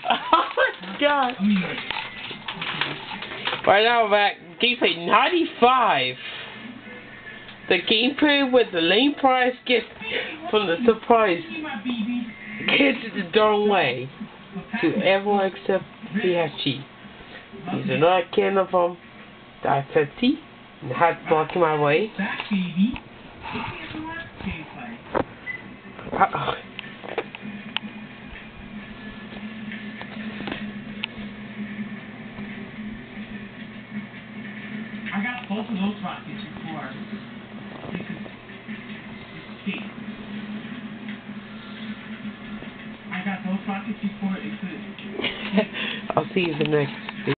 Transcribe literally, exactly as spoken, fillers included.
Oh my god. Right now we're at gameplay ninety-five. The gameplay with the lane prize gift from the surprise kids the darn way to everyone except P S G. These are not a can of um Diet Pepsi and hat blocking my way. Uh -oh. I got both of those rockets before they could escape. I got those rockets before it could. I'll see you in the next.